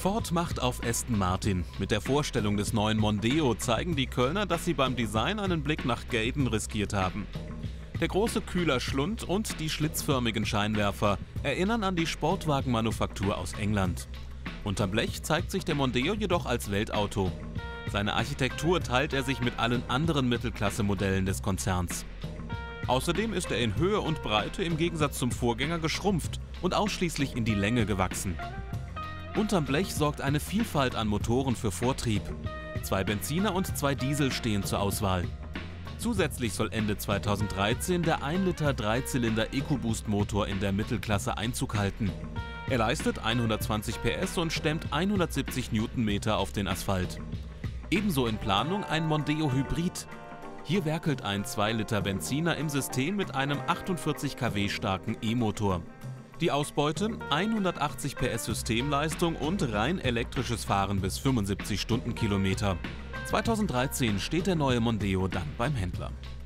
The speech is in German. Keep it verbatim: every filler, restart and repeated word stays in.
Ford macht auf Aston Martin. Mit der Vorstellung des neuen Mondeo zeigen die Kölner, dass sie beim Design einen Blick nach Gaydon riskiert haben. Der große Kühlerschlund und die schlitzförmigen Scheinwerfer erinnern an die Sportwagenmanufaktur aus England. Unterm Blech zeigt sich der Mondeo jedoch als Weltauto. Seine Architektur teilt er sich mit allen anderen Mittelklasse-Modellen des Konzerns. Außerdem ist er in Höhe und Breite im Gegensatz zum Vorgänger geschrumpft und ausschließlich in die Länge gewachsen. Unterm Blech sorgt eine Vielfalt an Motoren für Vortrieb. Zwei Benziner und zwei Diesel stehen zur Auswahl. Zusätzlich soll Ende zweitausenddreizehn der ein Liter Dreizylinder EcoBoost-Motor in der Mittelklasse Einzug halten. Er leistet hundertzwanzig P S und stemmt hundertsiebzig Newtonmeter auf den Asphalt. Ebenso in Planung ein Mondeo Hybrid. Hier werkelt ein zwei Liter Benziner im System mit einem achtundvierzig Kilowatt starken E-Motor. Die Ausbeute: hundertachtzig P S Systemleistung und rein elektrisches Fahren bis fünfundsiebzig Stundenkilometer. zweitausenddreizehn steht der neue Mondeo dann beim Händler.